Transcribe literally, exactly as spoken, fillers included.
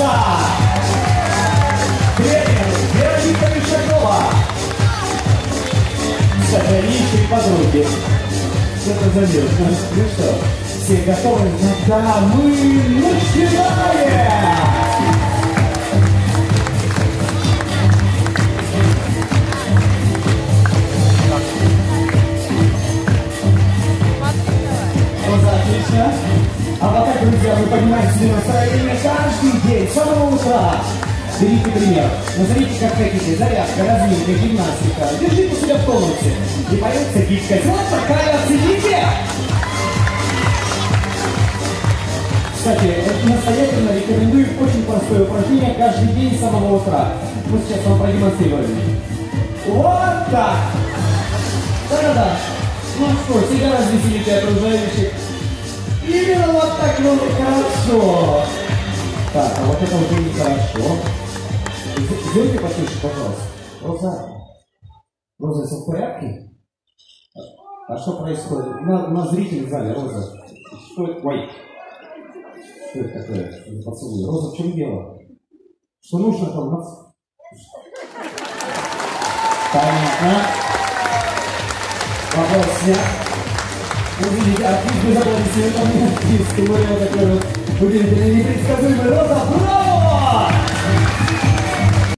Роза! Тренер Вероника Мишакова! Сатаничные подруги. Что-то заметно. Ну что, все готовы? Да, мы начинаем! Роза, отлично. А вот так, друзья, мы поднимаем себе настроение каждый день, с самого утра. Берите пример. Назовите, как хотите. Зарядка, разминка, гимнастика. Держите себя в тонусе. И появится гибкость. Вот такая, оцените! Кстати, настоятельно рекомендую очень простое упражнение каждый день с самого утра. Мы сейчас вам продемонстрируем. Вот так! Да-да-да. Ну что, себя развеселите окружающих. Именно вот так, ну, хорошо. Так, а вот это уже нехорошо. Сделайте потише, пожалуйста. Роза. Роза, все в порядке? А что происходит? На, на зрителей в зале, Роза. Что это? Ой. Что это такое? Поцелуй. Роза, в чем дело? Что нужно там? Понятно. Вопрос снят. Вы видите, артист без аплодисментов, артист, говорил такой вот удивительный, непредсказуемый. Роза, браво!